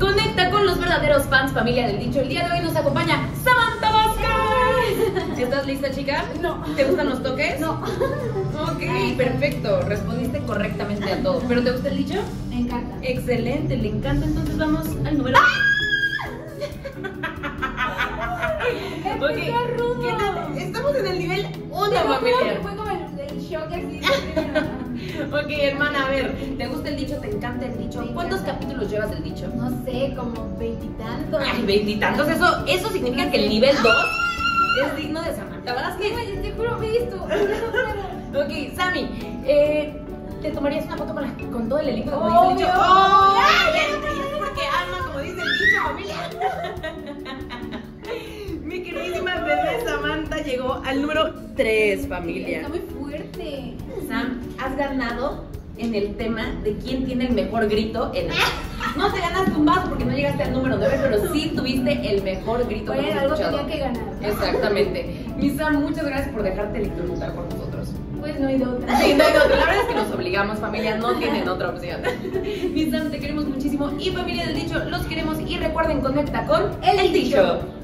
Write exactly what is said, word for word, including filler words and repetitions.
Conecta con los verdaderos fans, familia del dicho. El día de hoy nos acompaña Samantha Vázquez. ¿Estás lista, chica? No. ¿Te gustan los toques? No. Ok, perfecto. Respondiste correctamente a todo. ¿Pero te gusta el dicho? Me encanta. Excelente, le encanta. Entonces vamos al número. Ok, ¿qué tal? Estamos en el nivel uno, familia. Fue como el, el shock así de primero. Ok, hermana, a ver, ¿te gusta el dicho? ¿Te encanta el dicho? Me ¿Cuántos encanta. capítulos llevas del dicho? No sé, como veintitantos. Ay, veintitantos. Eso, eso significa que el nivel dos es digno de Samantha Vázquez. Güey, te juro, ve esto. No puedo. Ok, Sammy, eh, ¿te tomarías una foto con, la, con todo el elenco? Como Obvio. dice el dicho. ¡Oh! ¡Ay, es porque ama, como dice el dicho, familia! Mi queridísima bebé Samantha llegó al número tres, familia. Está muy fuerte. Sam, has ganado en el tema de quién tiene el mejor grito en el... No te ganaste un vaso porque no llegaste al número nueve, pero sí tuviste el mejor grito que Bueno, hemos algo escuchado. tenía que ganar. Exactamente. Mi Sam, muchas gracias por dejarte electrocutar por nosotros. Pues no hay de otra. Sí, no hay de otra. La verdad es que nos obligamos, familia, no tienen otra opción. Mi Sam, te queremos muchísimo y familia del dicho, los queremos y recuerden, conecta con El el dicho. dicho.